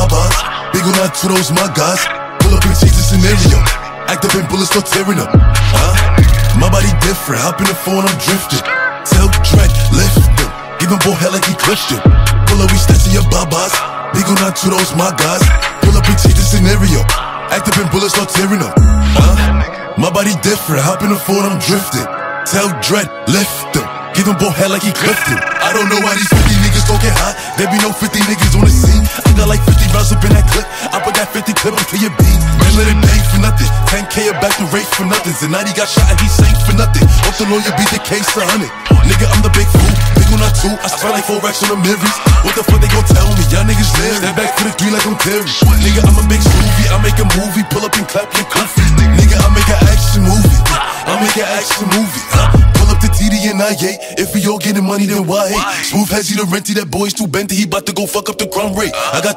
babas. Big on that to those my guys. Pull up and change the scenario. Act up and bullets start tearing up. My body different, hop in the phone, I'm drifting. Tell Drake, lift him. Give him boy hell like he Christian. Pull up, we stats in your babas. Big on that to those my guys. Pull up and change the scenario. Act up and bullets start tearing up. My body different, hop in the phone, I'm drifting. Tell Drake, lift him. Give him boy hell like he Clifton. I don't know why these 50 niggas don't get hot. There be no 50 niggas on the scene. I got like 50 rounds up in that clip. I put that 50 clip until your beat. Man, let it bang for nothing. 10K a back to race for nothing. Zanatti got shot and he sang for nothing. Hope the lawyer beat the case 100. Nigga, I'm the big fool. Big on that 2. I spent like 4 racks on the Marys. What the fuck they gon' tell me? Y'all niggas live. Step back for the 3 like I'm Terry. Nigga, I'm a big Scooby. I make a movie. Pull up and clap your goofy. Nigga, I make an action movie. I make an action movie. Pull up the TD and I8. If we all getting money, then why hate? Smooth has he the renty, that boy's too benty. He bout to go fuck up the crumb rate. I got